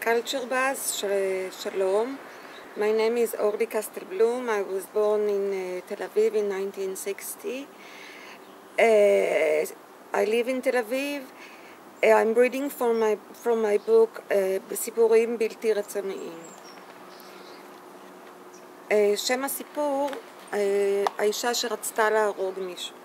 Culture Buzz, Shalom. My name is Orly Castelblum. I was born in Tel Aviv in 1960. I live in Tel Aviv. I'm reading from my book בסיפורים בלתי רצוניים. שם הסיפור, האישה שרצתה להרוג מישהו.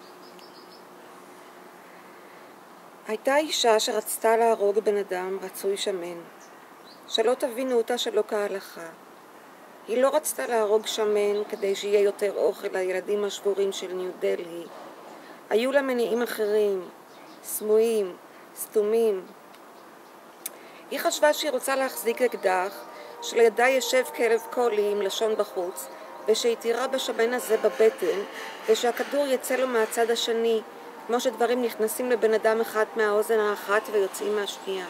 הייתה אישה שרצתה להרוג בן אדם רצוי שמן. שלא תבינו אותה שלא כהלכה. היא לא רצתה להרוג שמן כדי שיהיה יותר אוכל לילדים השבורים של ניו דלהי. היו לה מניעים אחרים, סמויים, סתומים. היא חשבה שהיא רוצה להחזיק אקדח, שלידה ישב כלב קולי עם לשון בחוץ, ושהיא תירה בשמן הזה בבטן, ושהכדור יצא לו מהצד השני, כמו שדברים נכנסים לבן אדם אחד מהאוזן האחת ויוצאים מהשנייה.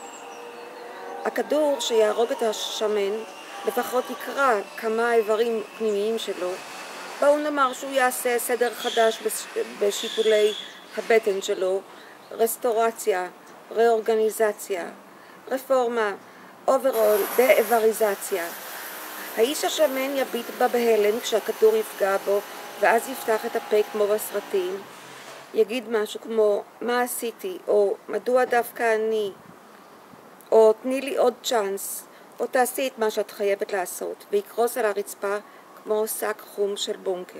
הכדור שיהרוג את השמן לפחות יקרא כמה איברים פנימיים שלו. בואו נאמר שהוא יעשה סדר חדש בשיפולי הבטן שלו, רסטורציה, ראורגניזציה, רפורמה, אוברול, דה-איבריזציה. האיש השמן יביט בה בהלם כשהכדור יפגע בו, ואז יפתח את הפה כמו בסרטים. יגיד משהו כמו, מה עשיתי? או מדוע דווקא אני? או תני לי עוד צ'אנס, או תעשי את מה שאת חייבת לעשות, ויקרוס על הרצפה כמו שק חום של בונקר.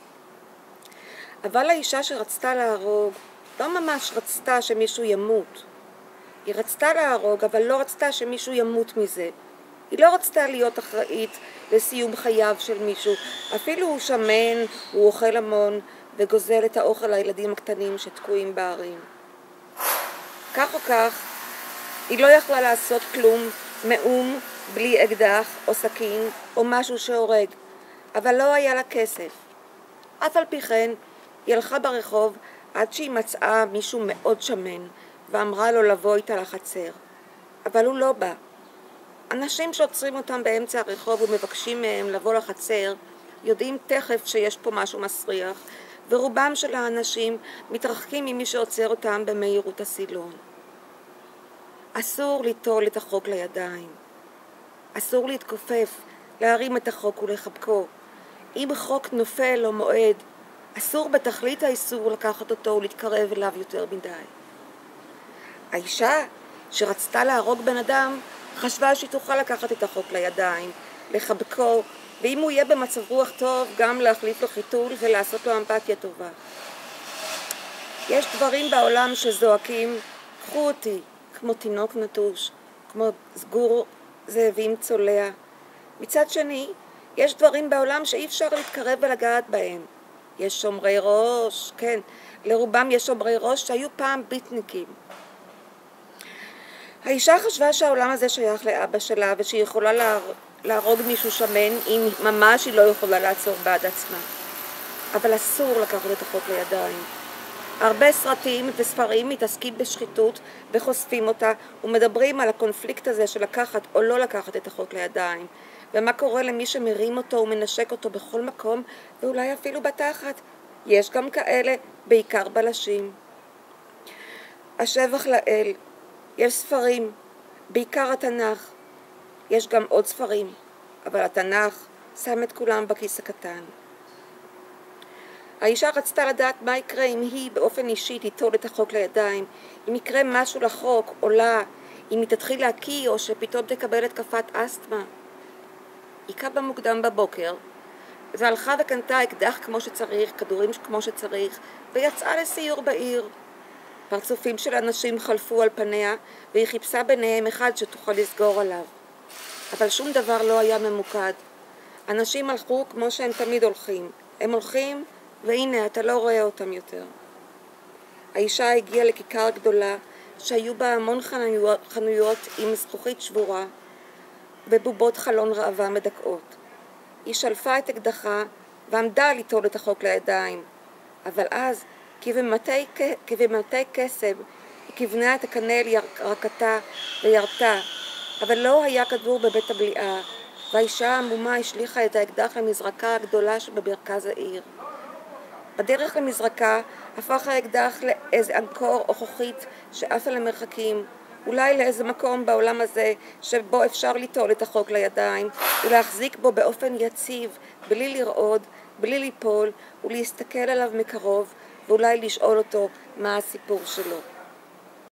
אבל האישה שרצתה להרוג, לא ממש רצתה שמישהו ימות. היא רצתה להרוג, אבל לא רצתה שמישהו ימות מזה. היא לא רצתה להיות אחראית לסיום חייו של מישהו. אפילו הוא שמן, הוא אוכל המון, וגוזל את האוכל לילדים הקטנים שתקועים בערים. כך או כך, היא לא יכלה לעשות כלום, מאום, בלי אקדח או סכין או משהו שהורג, אבל לא היה לה כסף. אף על פי כן, היא הלכה ברחוב עד שהיא מצאה מישהו מאוד שמן, ואמרה לו לבוא איתה לחצר. אבל הוא לא בא. אנשים שעוצרים אותם באמצע הרחוב ומבקשים מהם לבוא לחצר, יודעים תכף שיש פה משהו מסריח, ורובם של האנשים מתרחקים ממי שעוצר אותם במהירות הסילון. אסור ליטול את החוק לידיים. אסור להתכופף, להרים את החוק ולחבקו. אם חוק נופל או מועד, אסור בתכלית האיסור לקחת אותו ולהתקרב אליו יותר מדי. האישה שרצתה להרוג בן אדם חשבה שהיא תוכל לקחת את החוק לידיים, לחבקו, ואם הוא יהיה במצב רוח טוב, גם להחליף לו חיתול ולעשות לו אמפתיה טובה. יש דברים בעולם שזועקים, קחו אותי, כמו תינוק נטוש, כמו סגור זאבים צולע. מצד שני, יש דברים בעולם שאי אפשר להתקרב ולגעת בהם. יש שומרי ראש, כן, לרובם יש שומרי ראש שהיו פעם ביטניקים. האישה חשבה שהעולם הזה שייך לאבא שלה ושהיא יכולה להרוג מישהו שמן אם ממש היא לא יכולה לעצור בעד עצמה. אבל אסור לקחת את החוק לידיים. הרבה סרטים וספרים מתעסקים בשחיתות וחושפים אותה ומדברים על הקונפליקט הזה של לקחת או לא לקחת את החוק לידיים, ומה קורה למי שמרים אותו ומנשק אותו בכל מקום ואולי אפילו בתחת. יש גם כאלה, בעיקר בלשים. השבח לאל, יש ספרים, בעיקר התנ"ך. יש גם עוד ספרים, אבל התנ"ך שם את כולם בכיס הקטן. האישה רצתה לדעת מה יקרה אם היא באופן אישי תיטול את החוק לידיים, אם יקרה משהו לחוק או לה, אם היא תתחיל להקיא או שפתאום תקבל התקפת אסתמה. היא קמה מוקדם בבוקר, והלכה וקנתה אקדח כמו שצריך, כדורים כמו שצריך, ויצאה לסיור בעיר. פרצופים של אנשים חלפו על פניה, והיא חיפשה ביניהם אחד שתוכל לסגור עליו. אבל שום דבר לא היה ממוקד. אנשים הלכו כמו שהם תמיד הולכים. הם הולכים, והנה, אתה לא רואה אותם יותר. האישה הגיעה לכיכר גדולה, שהיו בה המון חנויות עם זכוכית שבורה, ובובות חלון ראווה מדכאות. היא שלפה את אקדחה, ועמדה ליטול את החוק לידיים. אבל אז, כבמטי קסם, היא כיוונה את הקנה אל ירקתה וירתה, אבל לא היה כדור בבית הבליעה, והאישה העמומה השליחה את האקדח למזרקה הגדולה שבמרכז העיר. בדרך למזרקה הפך האקדח לאיזה אנקור או חוכית שעפה למרחקים, אולי לאיזה מקום בעולם הזה שבו אפשר ליטול את החוק לידיים ולהחזיק בו באופן יציב, בלי לרעוד, בלי ליפול, ולהסתכל עליו מקרוב, ואולי לשאול אותו מה הסיפור שלו.